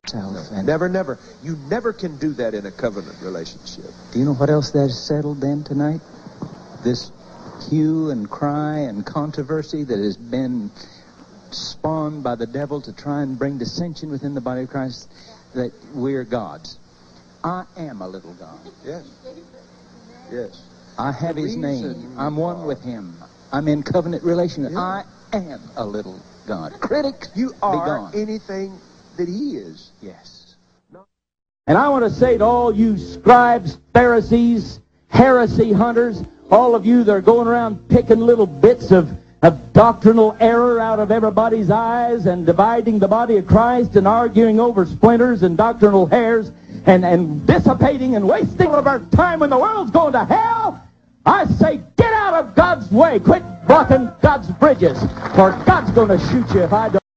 And never. You never can do that in a covenant relationship. Do you know what else that is settled then tonight? This hue and cry and controversy that has been spawned by the devil to try and bring dissension within the body of Christ, that we're gods. I am a little God. Yes. I have his name. I'm one with him. I'm in covenant relationship. Yeah. I am a little God. Critics, you are anything that he is. Yes. And I want to say to all you scribes, Pharisees, heresy hunters, all of you that are going around picking little bits of doctrinal error out of everybody's eyes and dividing the body of Christ and arguing over splinters and doctrinal hairs and dissipating and wasting all of our time when the world's going to hell, I say get out of God's way. Quit blocking God's bridges, or God's going to shoot you if I don't.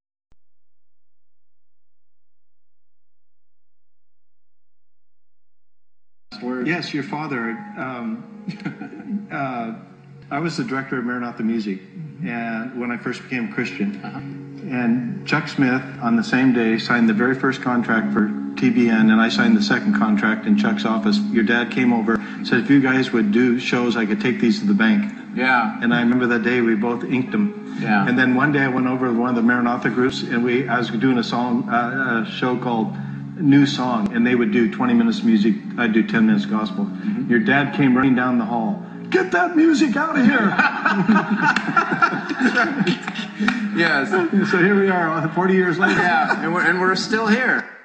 Yes, your father. I was the director of Maranatha Music, and when I first became a Christian, and Chuck Smith on the same day signed the very first contract for TBN, and I signed the second contract in Chuck's office. Your dad came over, said if you guys would do shows, I could take these to the bank. Yeah. And I remember that day we both inked them. Yeah. And then one day I went over to one of the Maranatha groups, and I was doing a show called New Song, and they would do 20 minutes of music. I'd do 10 minutes gospel. Mm-hmm. Your dad came running down the hall. Get that music out of here! Yes. So here we are, 40 years later. Yeah, and we're still here.